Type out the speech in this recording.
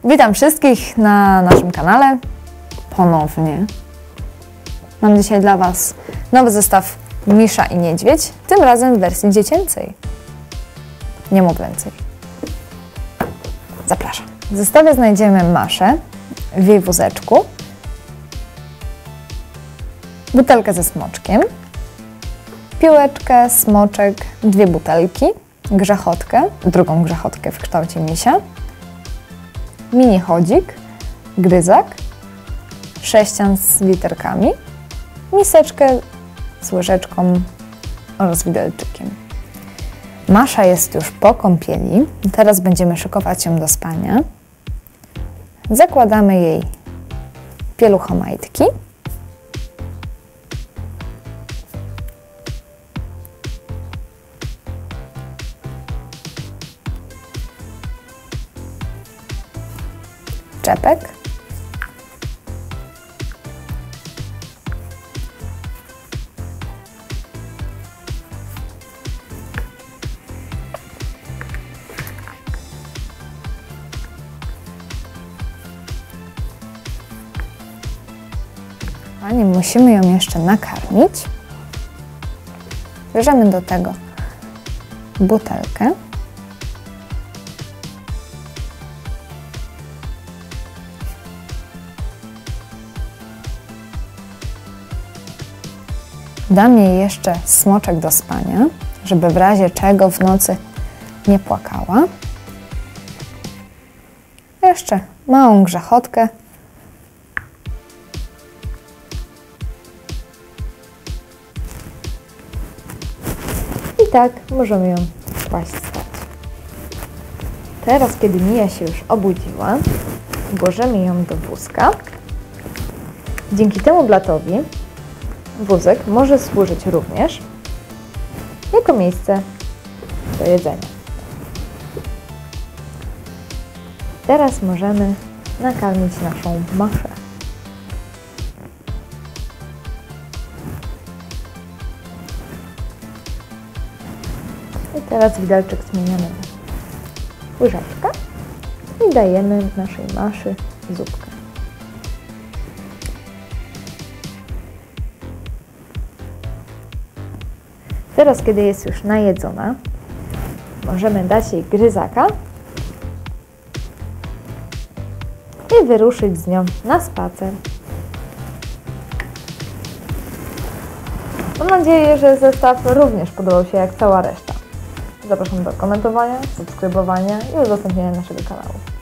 Witam wszystkich na naszym kanale ponownie. Mam dzisiaj dla Was nowy zestaw Misza i Niedźwiedź, tym razem w wersji dziecięcej, niemowlęcej. Zapraszam. W zestawie znajdziemy Maszę w jej wózeczku, butelkę ze smoczkiem, piłeczkę, smoczek, 2 butelki, grzechotkę, drugą grzechotkę w kształcie misia, mini chodzik, gryzak, sześcian z literkami, miseczkę z łyżeczką oraz widelczykiem. Masza jest już po kąpieli, teraz będziemy szykować ją do spania. Zakładamy jej pieluchomajtki. Czepek. Musimy ją jeszcze nakarmić. Bierzemy do tego butelkę. Dam jej jeszcze smoczek do spania, żeby w razie czego w nocy nie płakała. Jeszcze małą grzechotkę. I tak możemy ją kłaść spać. Teraz, kiedy Mija się już obudziła, włożymy ją do wózka. Dzięki temu blatowi wózek może służyć również jako miejsce do jedzenia. Teraz możemy nakarmić naszą Maszę. I teraz widelczyk zmieniamy na łyżeczkę i dajemy naszej Maszy zupkę. Teraz, kiedy jest już najedzona, możemy dać jej gryzaka i wyruszyć z nią na spacer. Mam nadzieję, że zestaw również podobał się jak cała reszta. Zapraszam do komentowania, subskrybowania i udostępniania naszego kanału.